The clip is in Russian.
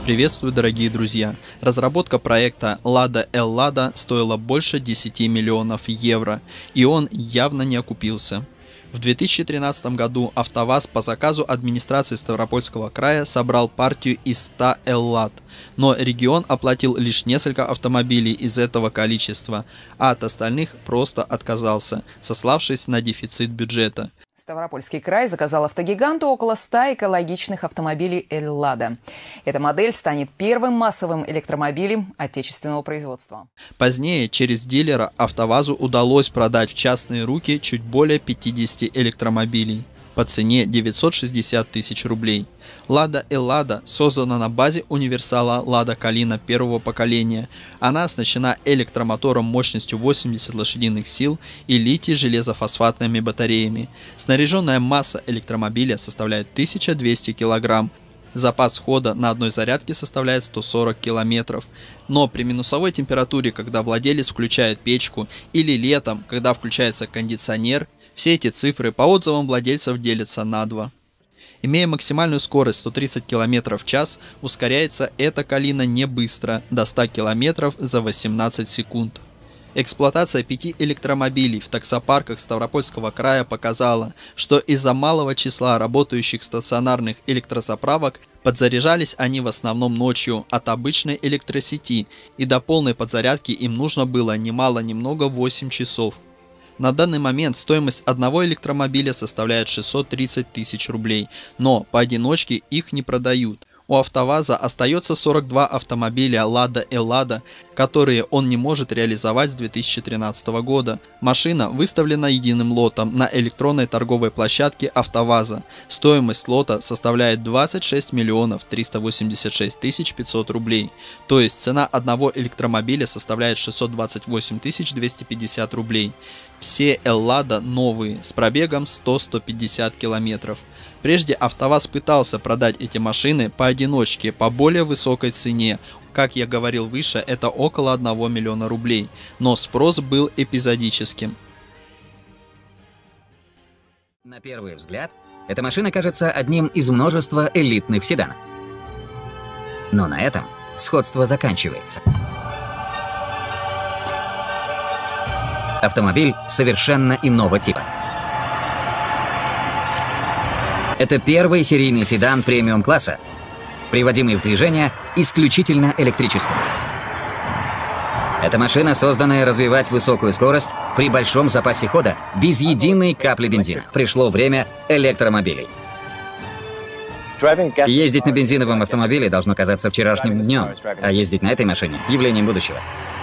Приветствую, дорогие друзья! Разработка проекта Lada L-Lada стоила больше 10 миллионов евро, и он явно не окупился. В 2013 году АвтоВАЗ по заказу администрации Ставропольского края собрал партию из 100 L-Lad, но регион оплатил лишь несколько автомобилей из этого количества, а от остальных просто отказался, сославшись на дефицит бюджета. Ставропольский край заказал автогиганту около 100 экологичных автомобилей L-Lada. Эта модель станет первым массовым электромобилем отечественного производства. Позднее через дилера АвтоВАЗу удалось продать в частные руки чуть более 50 электромобилей по цене 960 тысяч рублей. Lada L-Lada создана на базе универсала Lada Kalina первого поколения. Она оснащена электромотором мощностью 80 лошадиных сил и литий-железофосфатными батареями. Снаряженная масса электромобиля составляет 1200 кг. Запас хода на одной зарядке составляет 140 км. Но при минусовой температуре, когда владелец включает печку, или летом, когда включается кондиционер, все эти цифры по отзывам владельцев делятся на 2. Имея максимальную скорость 130 км в час, ускоряется эта Kalina не быстро, до 100 км за 18 секунд. Эксплуатация 5 электромобилей в таксопарках Ставропольского края показала, что из-за малого числа работающих стационарных электрозаправок подзаряжались они в основном ночью от обычной электросети, и до полной подзарядки им нужно было ни мало ни много 8 часов. На данный момент стоимость одного электромобиля составляет 630 тысяч рублей, но поодиночке их не продают. У АвтоВАЗа остается 42 автомобиля Lada L-Lada, которые он не может реализовать с 2013 года. Машина выставлена единым лотом на электронной торговой площадке АвтоВАЗа. Стоимость лота составляет 26 миллионов 386 тысяч 500 рублей. То есть цена одного электромобиля составляет 628 250 рублей. Все L-Lada новые, с пробегом 100-150 км. Прежде АвтоВАЗ пытался продать эти машины поодиночке по более высокой цене. Как я говорил выше, это около 1 миллиона рублей, но спрос был эпизодическим. На первый взгляд, эта машина кажется одним из множества элитных седанов. Но на этом сходство заканчивается. Автомобиль совершенно иного типа. Это первый серийный седан премиум-класса, приводимый в движение исключительно электричеством. Эта машина, созданная развивать высокую скорость при большом запасе хода, без единой капли бензина. Пришло время электромобилей. Ездить на бензиновом автомобиле должно казаться вчерашним днем, а ездить на этой машине – явлением будущего.